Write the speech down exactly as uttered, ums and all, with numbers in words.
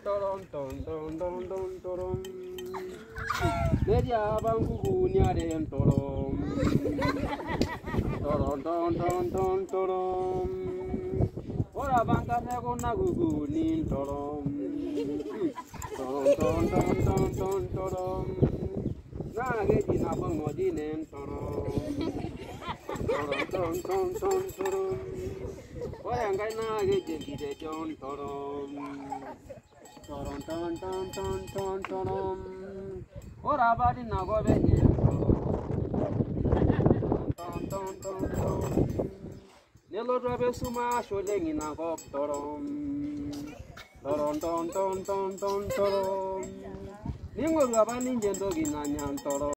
toron ton ton ton ton toron. Media bangu nyare toron. Toron ton ton ton toron. Ora banka nego nagugu nin toron. Toron ton ton ton ton toron. Na geji na bango dinen toron. Toron ton ton ton toron. Ora ngai na geji gide jon toron. Toron ton ton ton ton toron. Ora badi na go benye ton ton ton ton. Nelo drabe suma sholengi na go toron. Toron ton ton ton ton toron. Ningo raba ninjendo ginanya toron.